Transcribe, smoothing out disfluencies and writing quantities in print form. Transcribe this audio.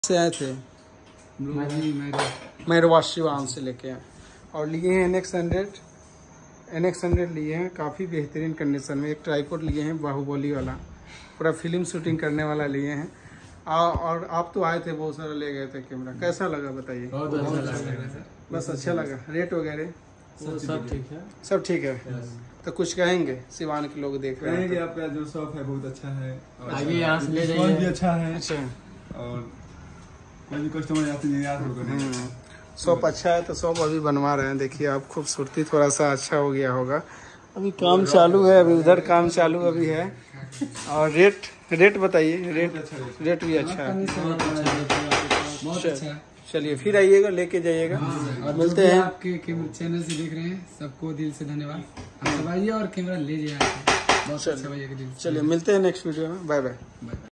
से आए थे मैरवा शिवान से लेके आए और लिए हैं NX100 लिए हैं काफ़ी बेहतरीन कंडीशन में। एक ट्राइपॉड लिए हैं बाहुबली वाला, पूरा फिल्म शूटिंग करने वाला लिए हैं। और आप तो आए थे, बहुत सारा ले गए थे कैमरा। कैसा लगा बताइए? बहुत अच्छा लगा। बस अच्छा लगा। रेट वगैरह सब ठीक है, सब ठीक है। तो कुछ कहेंगे सिवान के लोग देख रहे हैं? आपका जो शॉप है बहुत अच्छा है, आगे यहाँ से ले जाइए भी अच्छा है। अच्छा, और कोई भी कस्टमर आते नहीं याद होगा। शॉप अच्छा है तो शॉप अभी बनवा रहे हैं। देखिए आप, खूबसूरती थोड़ा सा अच्छा हो गया होगा। अभी काम चालू है, अभी उधर काम चालू अभी है। और रेट बताइए? रेट भी अच्छा है। बहुत अच्छा है। चलिए फिर आइएगा, लेके जाइएगा। मिलते हैं। आपके चैनल से देख रहे हैं, सबको दिल से धन्यवाद। आप सब आइए और कैमरा ले जाइए। बहुत अच्छा भैया के दिल से। चलिए मिलते हैं नेक्स्ट वीडियो में। Bye bye.